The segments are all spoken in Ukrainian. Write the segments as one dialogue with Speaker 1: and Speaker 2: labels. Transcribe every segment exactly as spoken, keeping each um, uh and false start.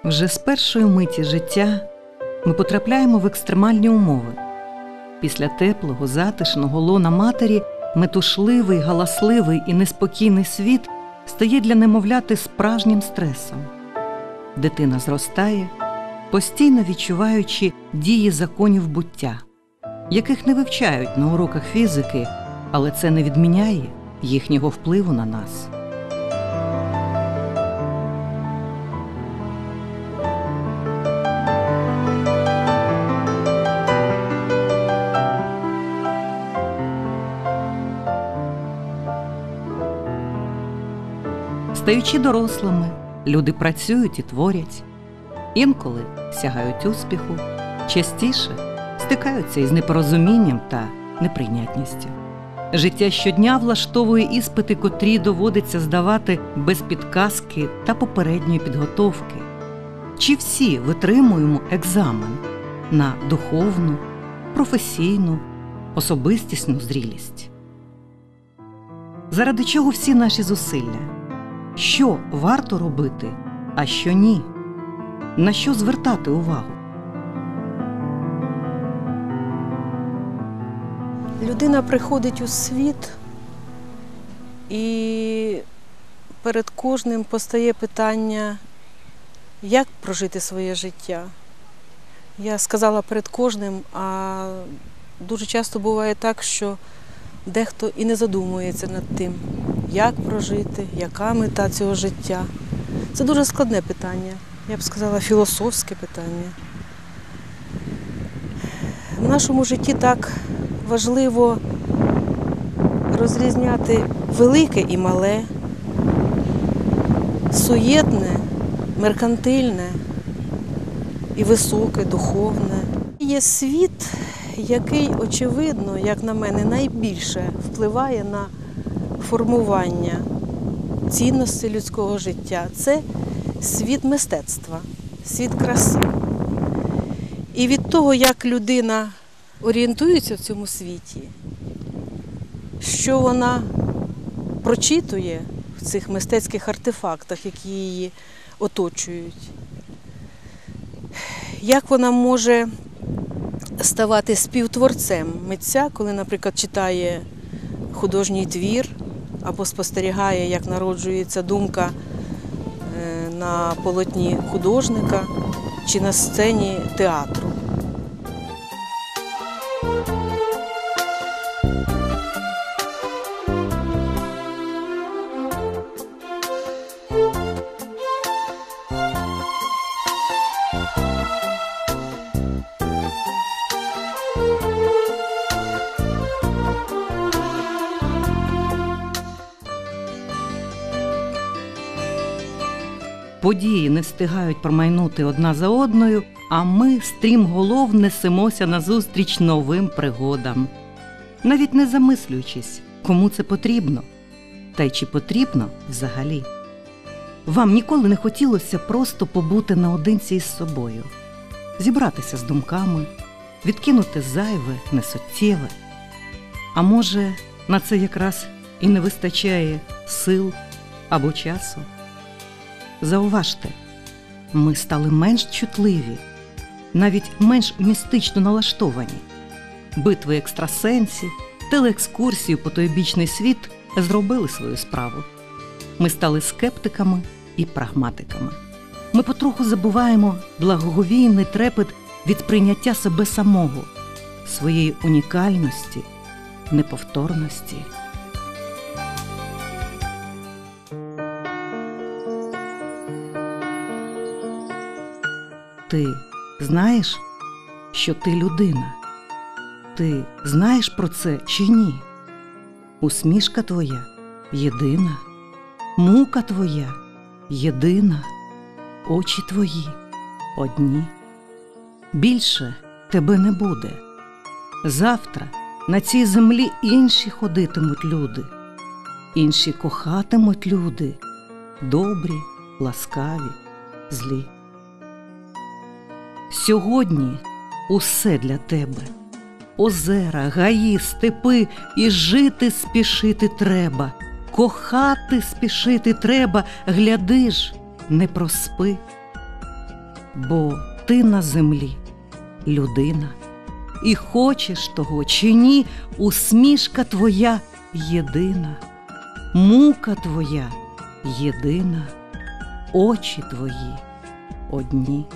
Speaker 1: Вже з першої миті життя ми потрапляємо в екстремальні умови. Після теплого, затишного лона матері метушливий, галасливий і неспокійний світ стає для немовляти справжнім стресом. Дитина зростає, постійно відчуваючи дії законів буття, яких не вивчають на уроках фізики, але це не відміняє їхнього впливу на нас. Стаючи дорослими, люди працюють і творять. Інколи сягають успіху, частіше стикаються із непорозумінням та неприйнятністю. Життя щодня влаштовує іспити, котрі доводиться здавати без підказки та попередньої підготовки. Чи всі витримуємо екзамен на духовну, професійну, особистісну зрілість? Заради чого всі наші зусилля? Що варто робити, а що ні? На що звертати увагу?
Speaker 2: Людина приходить у світ, і перед кожним постає питання, як прожити своє життя. Я сказала перед кожним, а дуже часто буває так, що дехто і не задумується над тим, як прожити, яка мета цього життя. Це дуже складне питання, я б сказала, філософське питання. В нашому житті так важливо розрізняти велике і мале, суєтне, меркантильне і високе, духовне. Є світ, який, очевидно, як на мене, найбільше впливає на формування цінностей людського життя. Це світ мистецтва, світ краси. І від того, як людина орієнтується в цьому світі, що вона прочитує в цих мистецьких артефактах, які її оточують, як вона може ставати співтворцем митця, коли, наприклад, читає художній твір або спостерігає, як народжується думка на полотні художника чи на сцені театру.
Speaker 1: Події не встигають промайнути одна за одною, а ми стрімголов несемося назустріч новим пригодам. Навіть не замислюючись, кому це потрібно, та й чи потрібно взагалі. Вам ніколи не хотілося просто побути наодинці із собою, зібратися з думками, відкинути зайве, несуттєве. А може, на це якраз і не вистачає сил або часу? Зауважте, ми стали менш чутливі, навіть менш містично налаштовані. Битви екстрасенсів, телеекскурсії по потойбічний світ зробили свою справу. Ми стали скептиками і прагматиками. Ми потроху забуваємо благоговійний трепет від прийняття себе самого, своєї унікальності, неповторності. Ти знаєш, що ти людина? Ти знаєш про це чи ні? Усмішка твоя єдина, мука твоя єдина, очі твої одні. Більше тебе не буде. Завтра на цій землі інші ходитимуть люди, інші кохатимуть люди, добрі, ласкаві, злі. Сьогодні усе для тебе. Озера, гаї, степи, і жити спішити треба, кохати спішити треба, гляди ж, не проспи. бо ти на землі людина. І хочеш того чи ні, усмішка твоя єдина, мука твоя єдина, очі твої одні.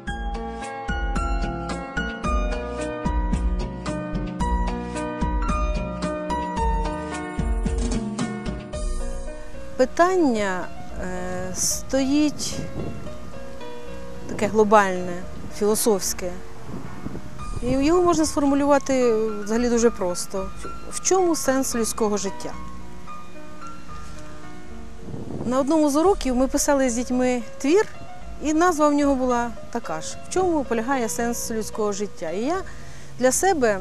Speaker 2: Питання е, стоїть таке глобальне, філософське. І його можна сформулювати взагалі дуже просто. В чому сенс людського життя? На одному з уроків ми писали з дітьми твір, і назва в нього була така ж. В чому полягає сенс людського життя? І я для себе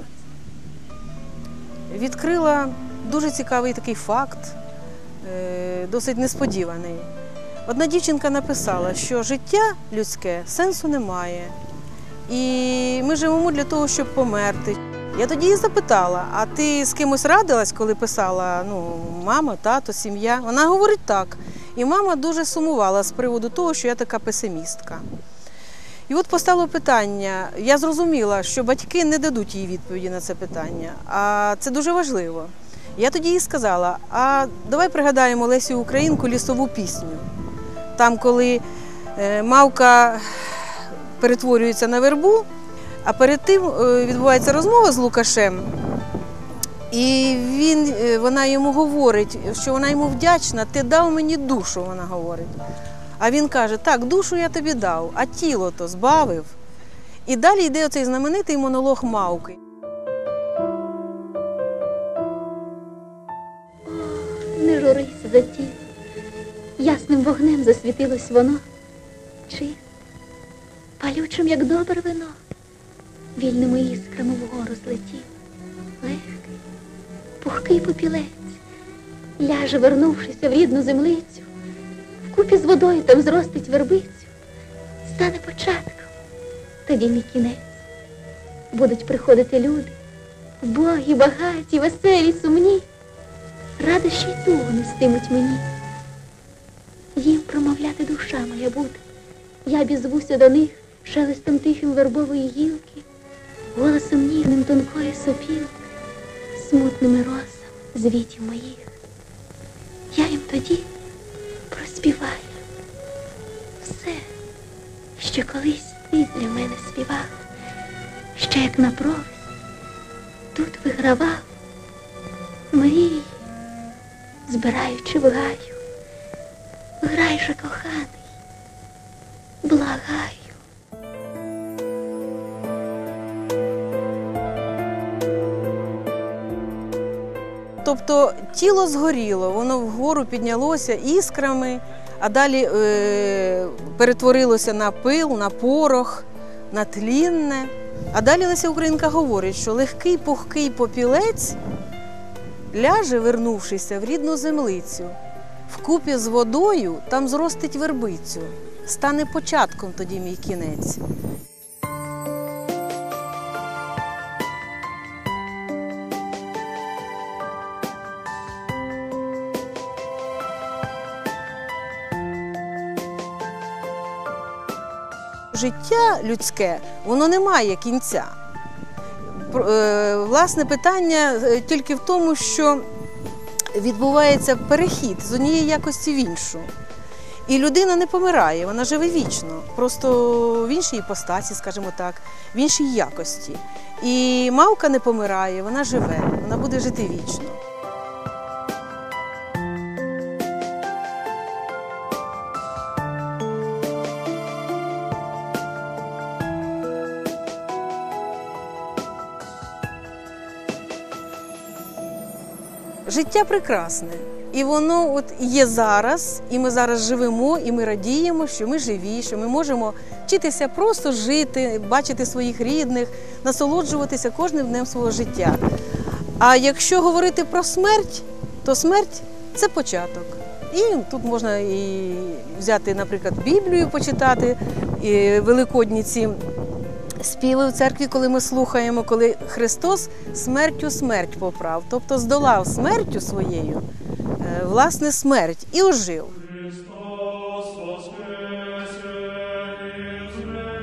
Speaker 2: відкрила дуже цікавий такий факт, досить несподіваний. Одна дівчинка написала, що життя людське сенсу немає. І ми живемо для того, щоб померти. Я тоді її запитала, а ти з кимось радилась, коли писала, ну, мама, тато, сім'я? Вона говорить так. І мама дуже сумувала з приводу того, що я така песимістка. І от постало питання, я зрозуміла, що батьки не дадуть їй відповіді на це питання, а це дуже важливо. Я тоді їй сказала, а давай пригадаємо Лесю Українку «Лісову пісню». Там, коли мавка перетворюється на вербу, а перед тим відбувається розмова з Лукашем, і він, вона йому говорить, що вона йому вдячна, ти дав мені душу, вона говорить. А він каже, так, душу я тобі дав, а тіло то збавив. І далі йде оцей знаменитий монолог мавки.
Speaker 3: Не журись за тіло, ясним вогнем засвітилось воно, чисте, палючим, як добре вино, вільними іскрами вгору злетів, легкий, пухкий попілець, ляже, вернувшися в рідну землицю, вкупі з водою там зростить вербицю, стане початком, тоді мій кінець. Будуть приходити люди, вбогі, багаті, веселі, сумні, радощі й тугу нестимуть мені. Їм промовляти душа моя буде, я обізвуся до них шелестом тихим вербової гілки, голосом ніжним тонкої сопілки, смутними росами звітів моїх. Я їм тоді проспіваю все, що колись ти для мене співав, ще як на провис тут вигравав мрії, збираючи в гаю. Грай же, коханий, благаю.
Speaker 2: Тобто тіло згоріло, воно вгору піднялося іскрами, а далі е, перетворилося на пил, на порох, на тлінне. А далі Леся Українка говорить, що легкий пухкий попілець ляже, вернувшися в рідну землицю. Вкупі з водою там зростить вербицю, стане початком тоді мій кінець. Життя людське, воно не має кінця. Власне, питання тільки в тому, що відбувається перехід з однієї якості в іншу. І людина не помирає, вона живе вічно, просто в іншій іпостасі, скажімо так, в іншій якості. І мавка не помирає, вона живе, вона буде жити вічно. Життя прекрасне, і воно от є зараз, і ми зараз живемо, і ми радіємо, що ми живі, що ми можемо вчитися просто жити, бачити своїх рідних, насолоджуватися кожним днем свого життя. А якщо говорити про смерть, то смерть – це початок. І тут можна і взяти, наприклад, Біблію почитати, і великодні ці співи в церкві, коли ми слухаємо, коли Христос смертю смерть поправ, тобто здолав смертю своєю, власне, смерть і ожив.
Speaker 4: Христос воскресе із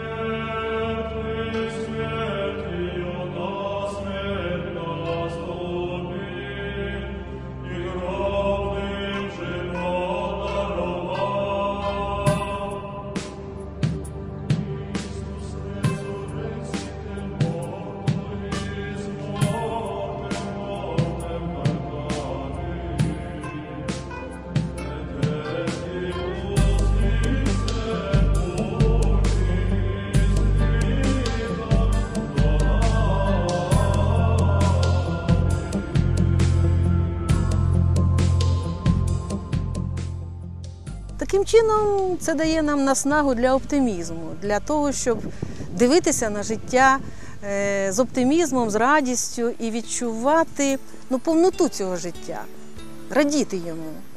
Speaker 2: таким чином це дає нам наснагу для оптимізму, для того, щоб дивитися на життя е, з оптимізмом, з радістю і відчувати ну, повноту цього життя, радіти йому.